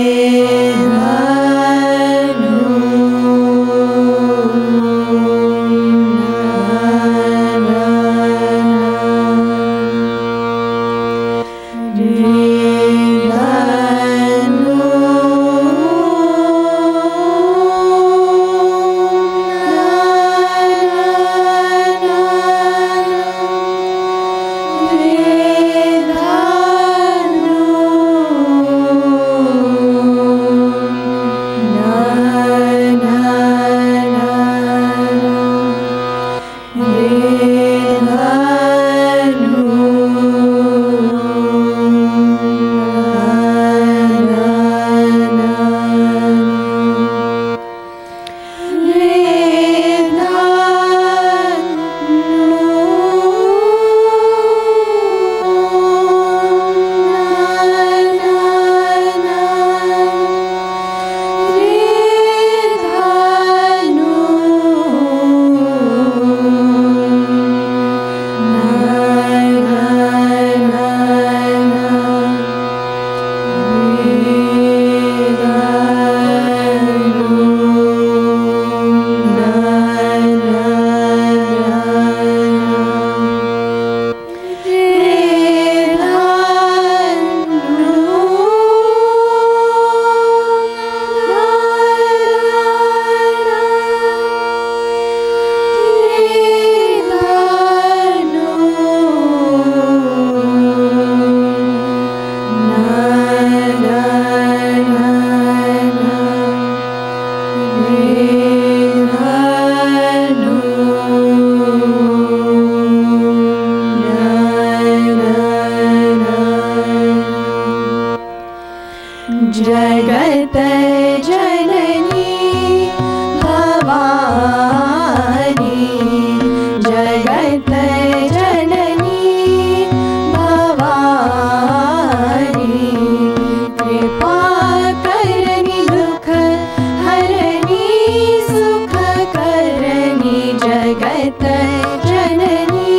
जगत जननी भवानी, जगत जननी भवानी, कृपा करनी दुख हरनी सुख करनी, जगत जननी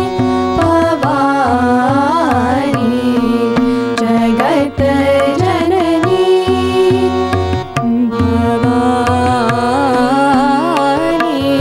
भवानी, जगत भवानी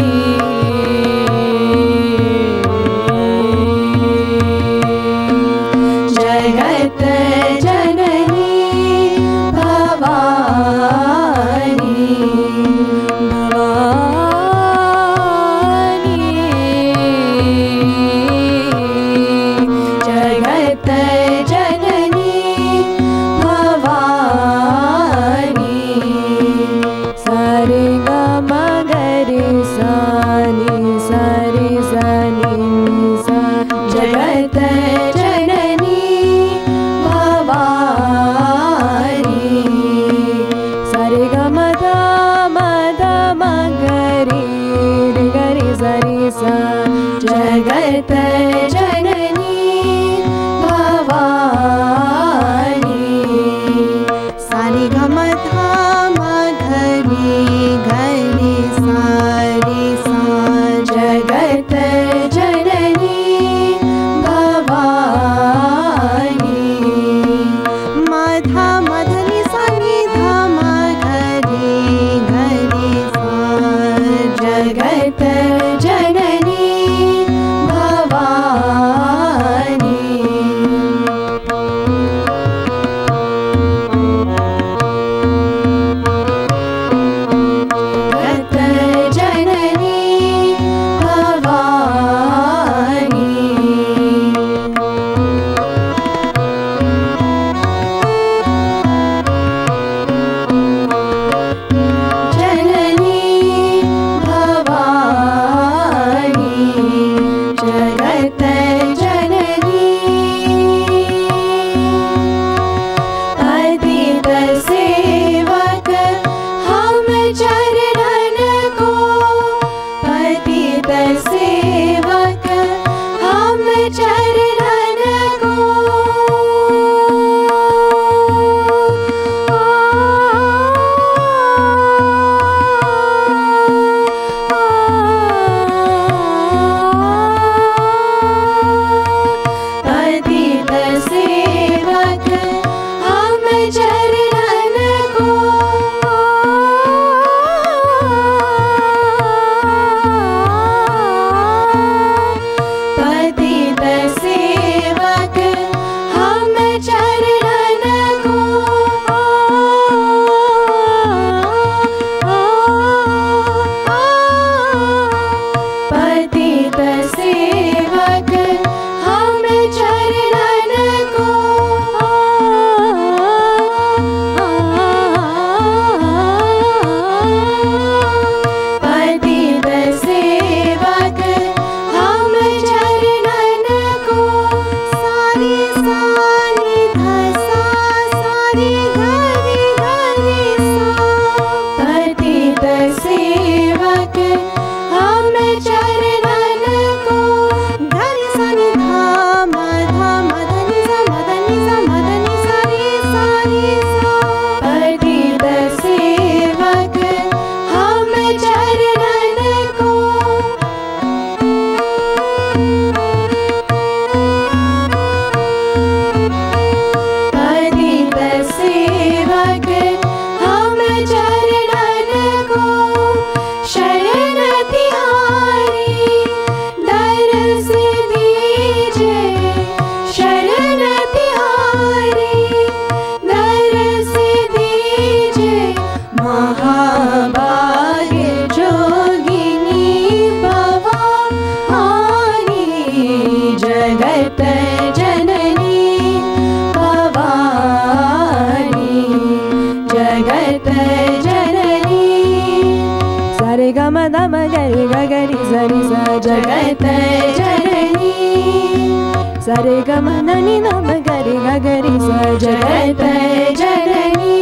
सरे ग म ध नि ध म ग रे ग ग रे सा जगत जननी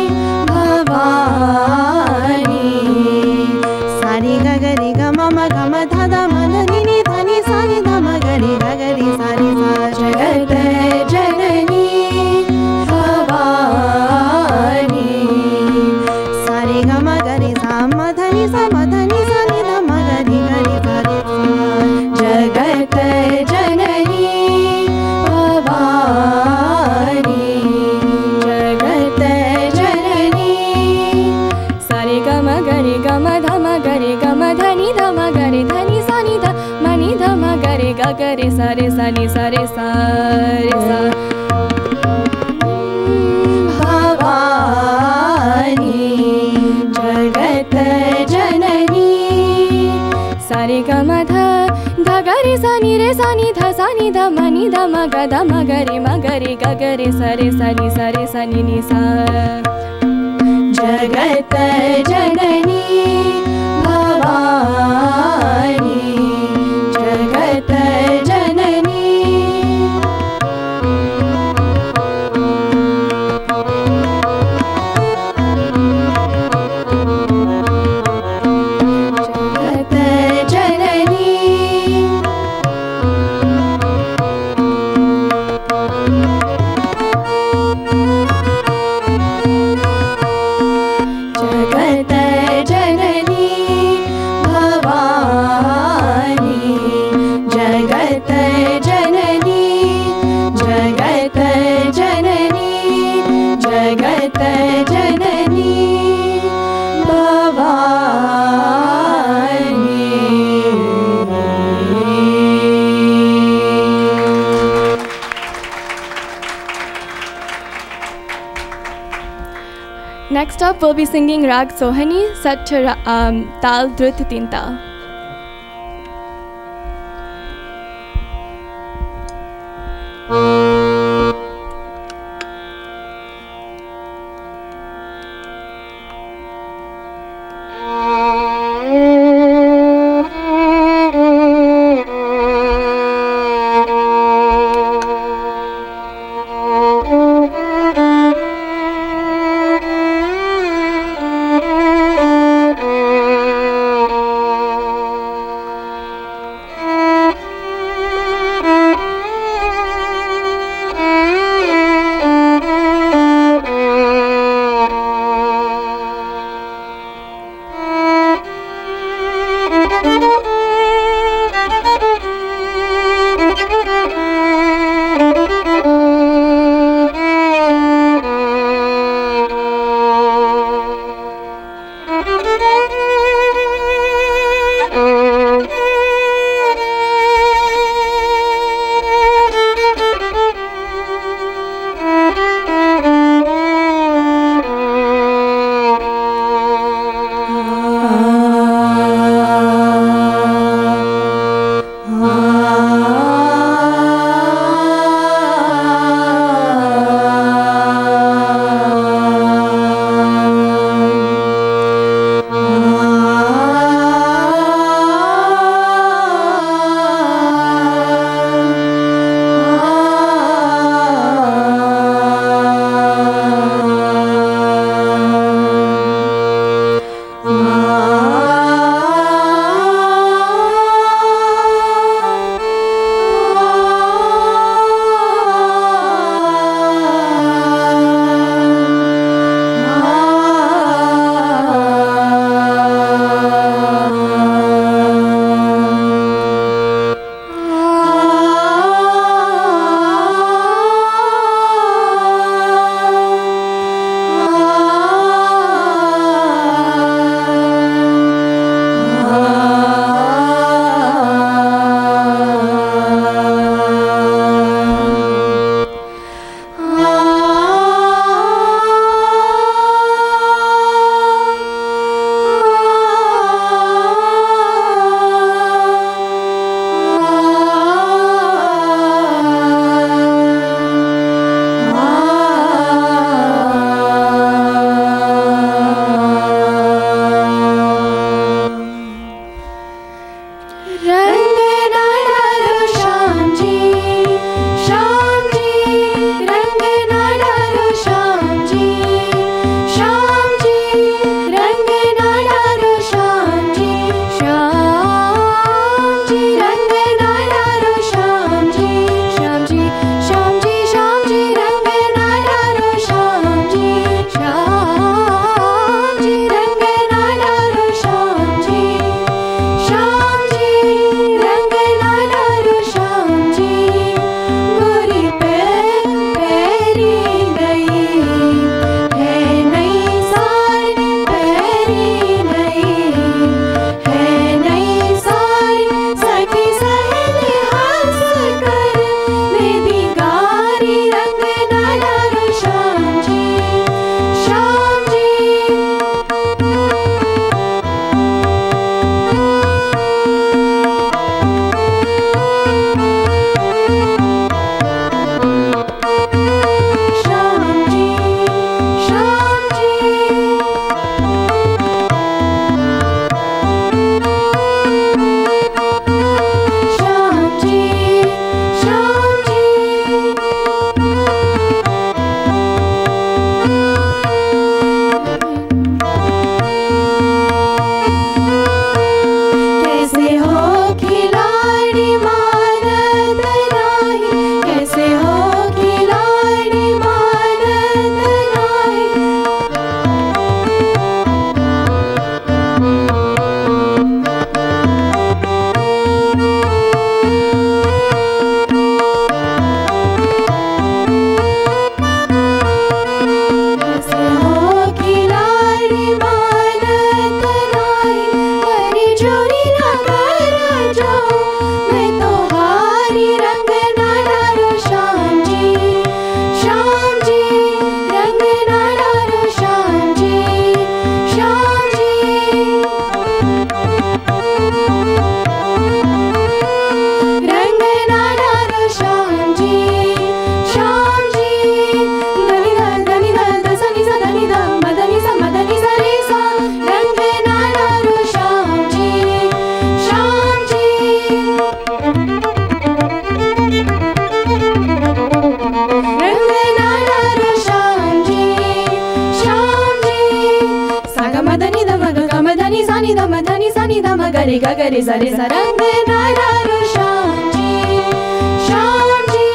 भवानी सारे ग ग रे ग म ग म ध ध म ध नि नि ध नि सा नि ध म ग रे ग ग रे सा रे सा जगत जननी भवानी सारे ग म ग रे सा म ध नि सा म ध नि सा नि ध म ग रे ग रे सा रे सा जगत जननी भवानी जगत जननी सारे ग म ग रे ग म ध म ग रे ग म ध नि ध म ग रे ध नि सा नि ध म नि ध म ग रे ग ग रे सा रे सा नि सा रे सा रे सा भवानी जगत जननी सारे ग म ध ध ग रे सा नि ध सा नि ध म नि ध म ग ध म ग रे ग रे सा रे सा नि नि सा जगत जननी भवानी जगत जननी Next up, we'll be singing Rag Sohani, set to Tal Drut Teen Tal. gari ga gari sa re sa rang na na ro Shyam ji Shyam ji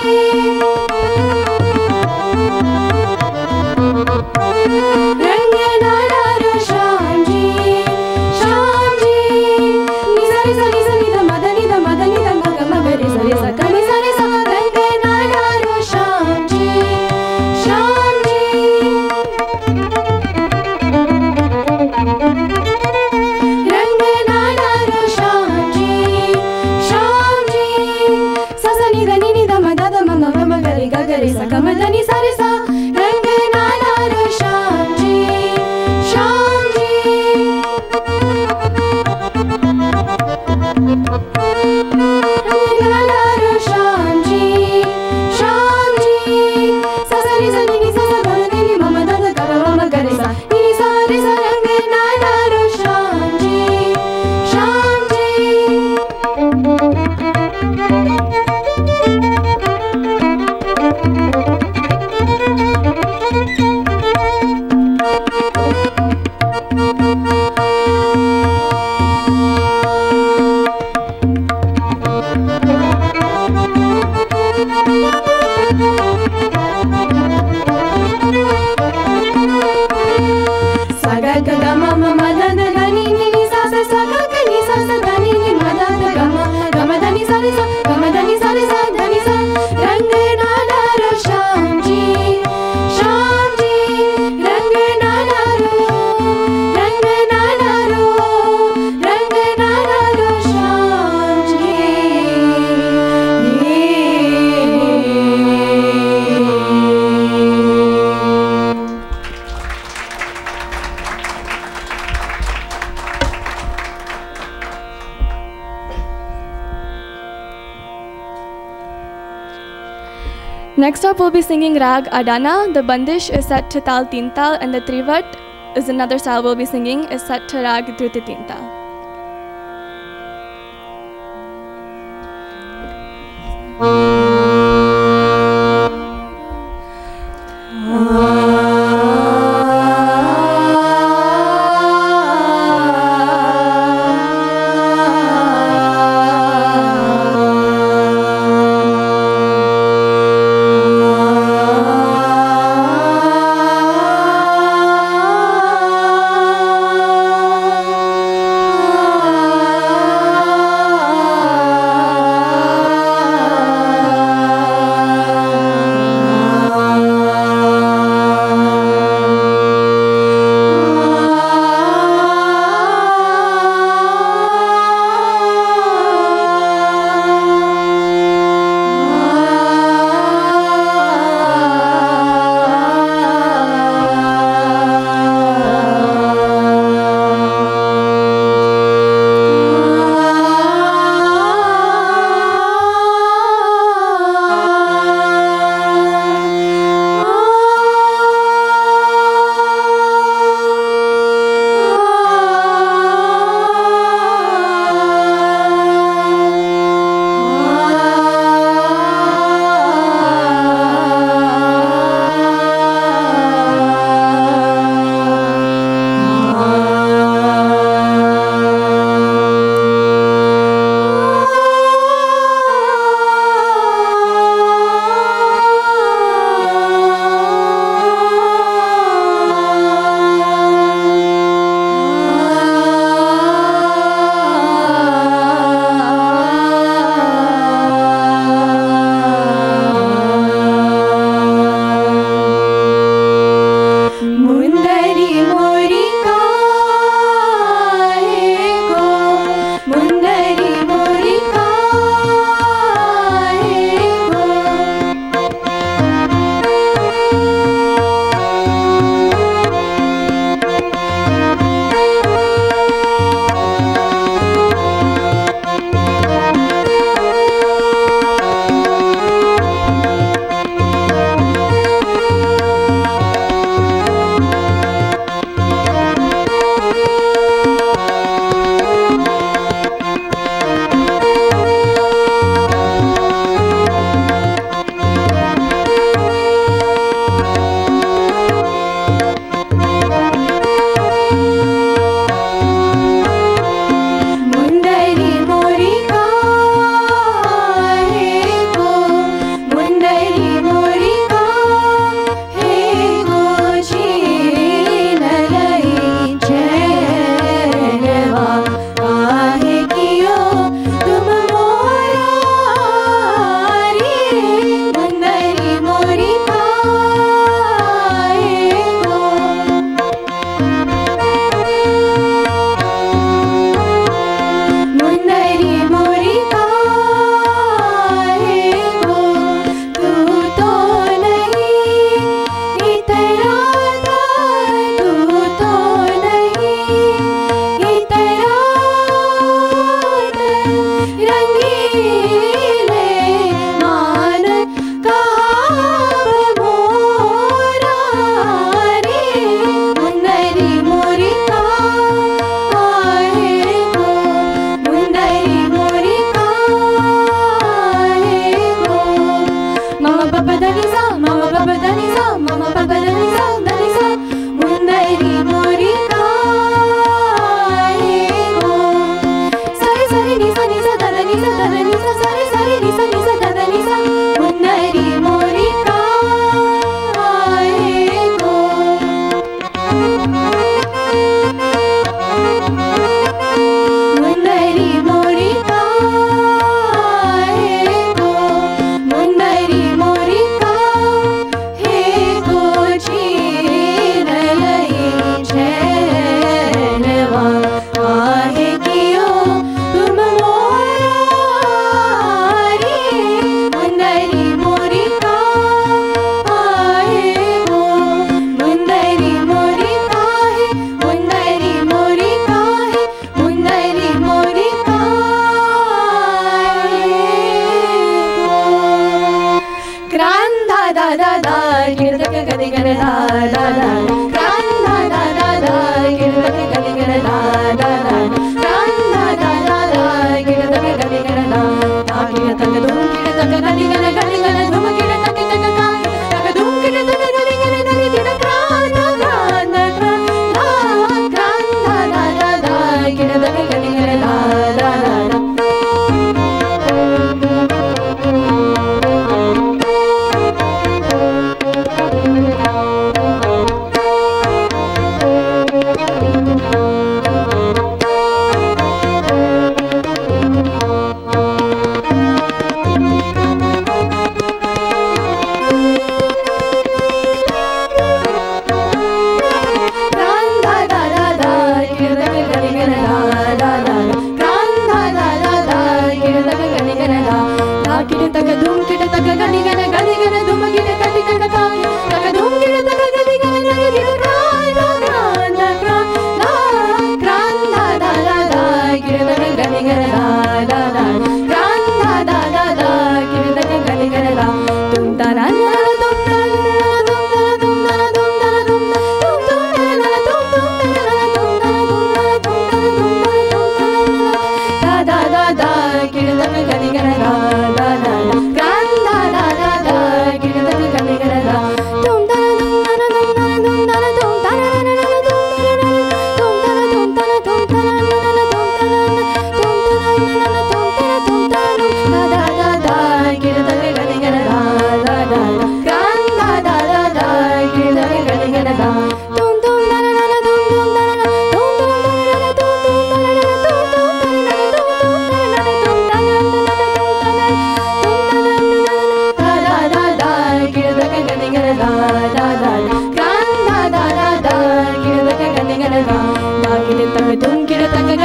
rang na na ro Shyam ji Shyam ji ni sa ni da ma da ma ga re sa ka ni sa re sa rang na na ro Shyam ji Shyam ji rang na na ro Shyam ji Shyam ji sa ni da ma ga re sa ka ma da ni sa re sa rang na na ro Shyam ji Shyam ji rang na na ro Shyam ji Shyam ji sa ni da ni ma da ma ga re sa ni sa re sa rang na na ro Shyam ji Shyam ji saga ga ga ma ma da da ni sa ga ga ni sa da ni ma da ga ma da ni sa re sa ga ma da ni sa re sa da ni sa rang na na ro Shyam ji Shyam ji rang na na ro rang na na ro Shyam ji Next up, we'll be singing Rag Adana. The bandish is set to Tal Teen Tal, and the Trivat is another style we'll be singing, is set to Rag Druti Teen Tal.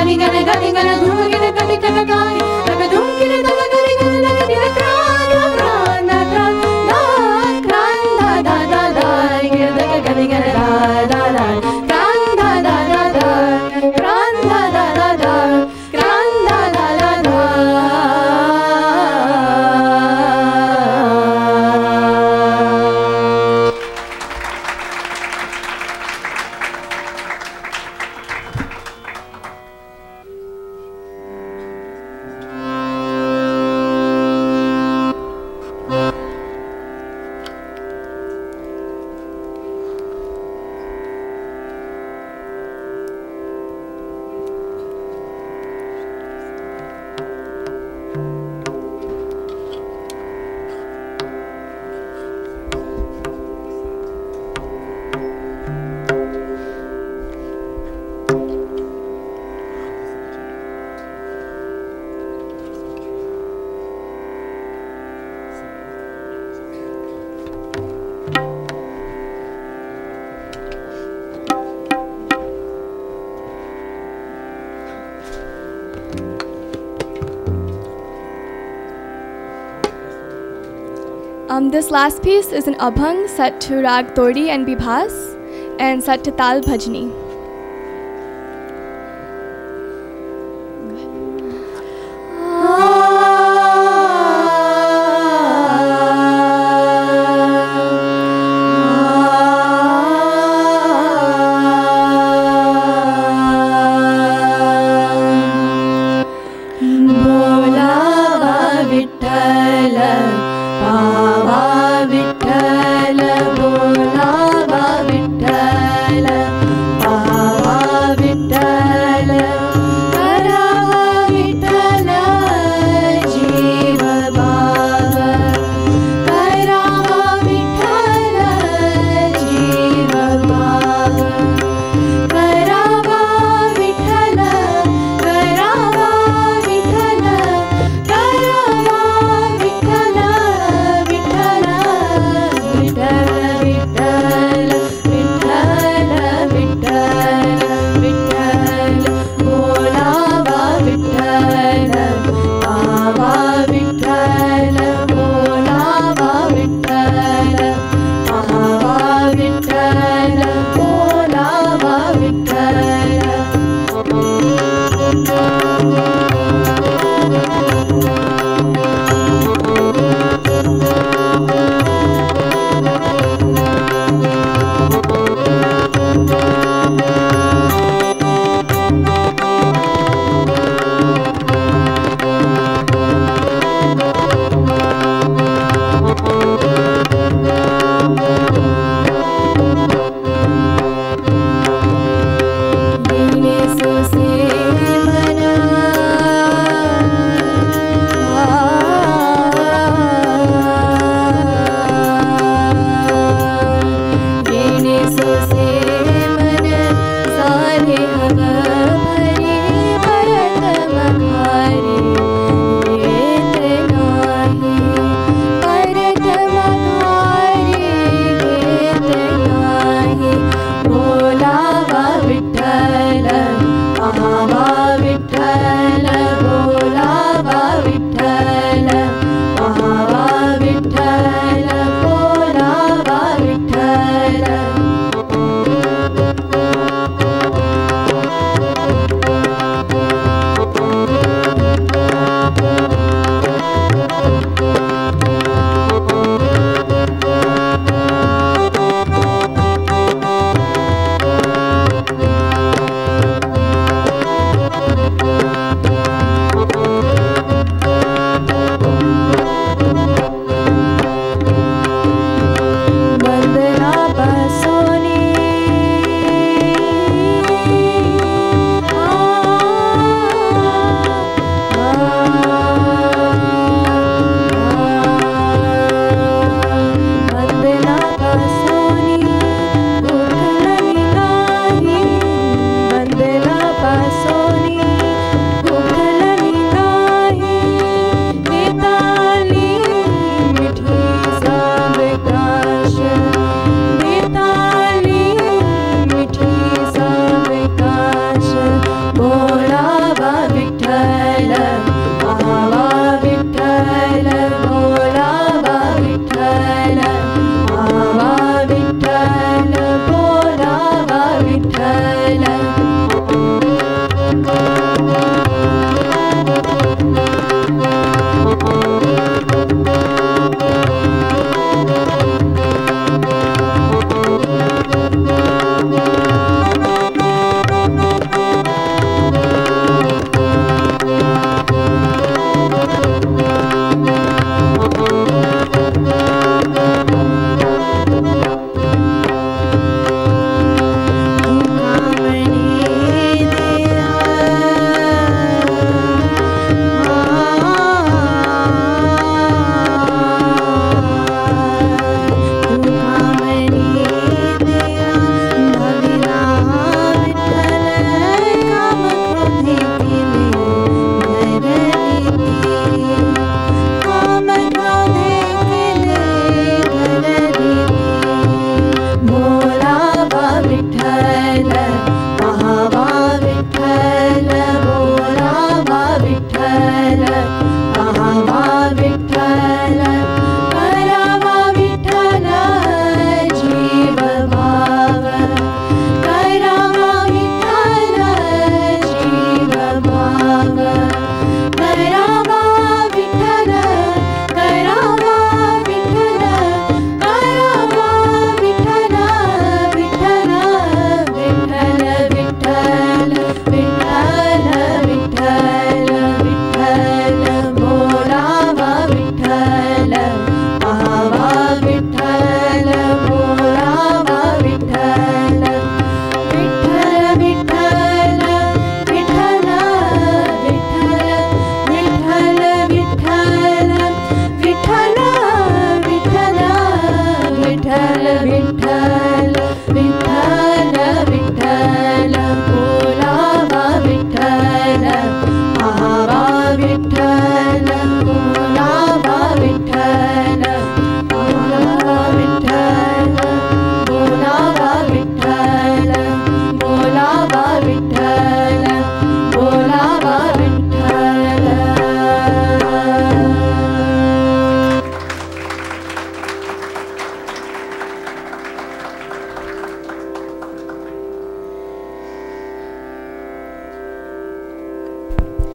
This last piece is an abhang set to rag Todi and Bibhas and set to Tal Bhajni.